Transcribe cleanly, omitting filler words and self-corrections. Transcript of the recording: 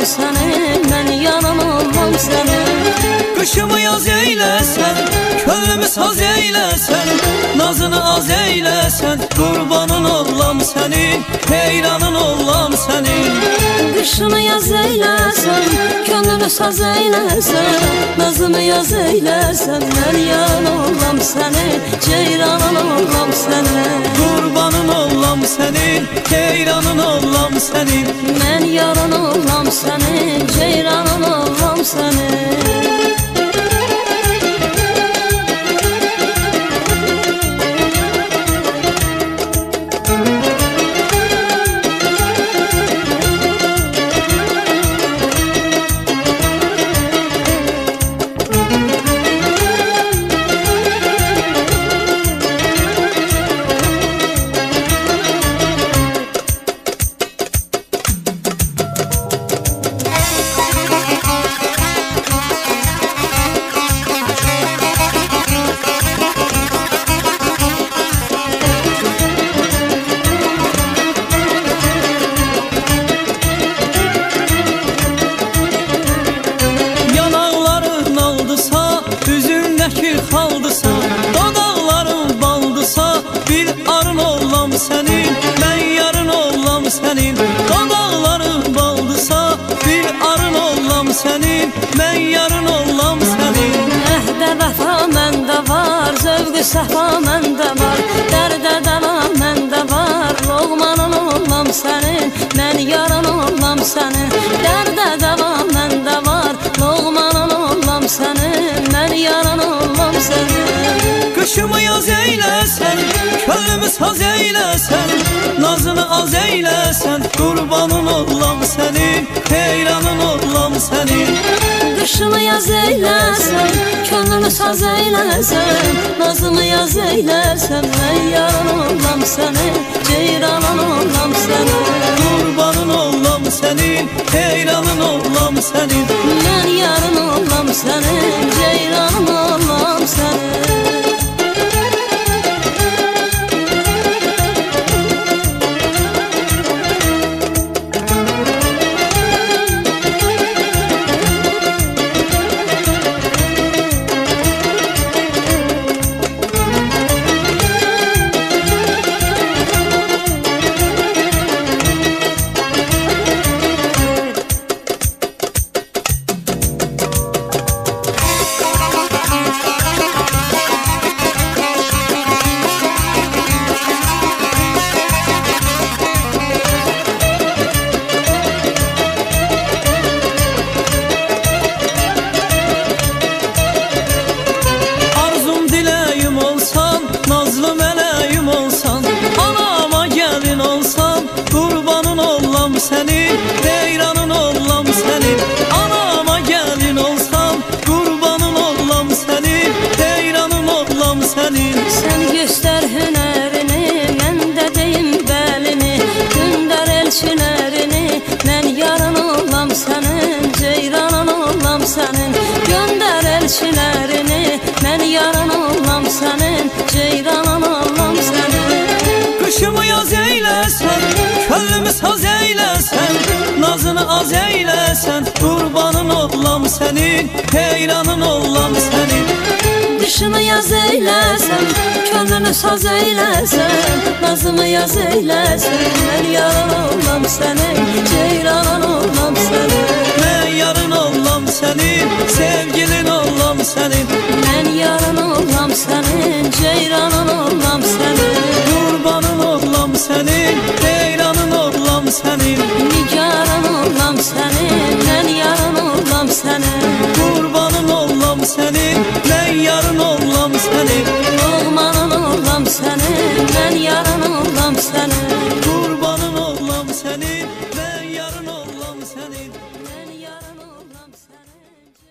sənin, mən yaran olmam sənin. Qışımı yaz eyləsən, könlümü saz eyləsən, nazını az eyləsən, qurbanın olam sənin, heyranın olam sənin. Qışımı yaz eyləsən, könlümü saz eyləsən, nazını yaz eyləsən, mən yaran olam sənin, ceyranın olam sənin. Qurbanın olam sənin, heyranın olam sənin. Mən yaran olam sənin, ceyranın olam sənin. Xaldısa, dodaqların baldısa, bir arın olam sənin, mən yarın olam sənin. Dodaqların baldısa, bir arın olam sənin, mən yarın olam sənin. Əhdə vəfa məndə var, zövqü səfa məndə var, dərdə dəva məndə var, loğmanın olam sənin, mən yaran olam sənin. Dərdə dəva məndə var, loğmanın olam sənin, mən yaran olam sənin. Qışımı yaz eyləsən, könlümü saz eyləsən, nazını az eyləsən, qurbanın olam sənin, heyranın olam sənin. Qışımı yaz eyləsən, könlümü saz eyləsən, nazını yaz eyləsən, mən yaran olam sənin, ceyranın olam sənin. Qurbanın olam sənin, heyranın olam sənin. Mən yarın olam sənin, ceyranın olam sənin. Sənin, heyranın olam sənin. Anama gəlin olsam, qurbanın olam sənin, heyranın olam sənin. Sən göstər hünərini, mən də deyim bəlini, göndər elçilərini, mən yaran olam sənin, ceyranın olam sənin. Göndər elçilərini, mən yaran olam sənin, ceyranın olam sənin. Qışımı yaz eyləsən, könlümü saz eyləsən, nazını az eyləsən, qurbanın olam sənin, heyranın olam sənin. Qışımı yaz eyləsən, könlümü saz eyləsən, nazımı yaz eyləsən, mən yaran olam sənin, ceyranın olam sənin. Mən yarın olam sənin, sevgilin olam sənin. Mən yaran olam sənin, ceyranın olam sənin. Qurbanın olam sənin, heyranın olam sənin. Nigaran olam sənin, mən yaran olam sənin. Qurbanın olam sənin, mən yarın olam sənin. Loğmanın olam sənin,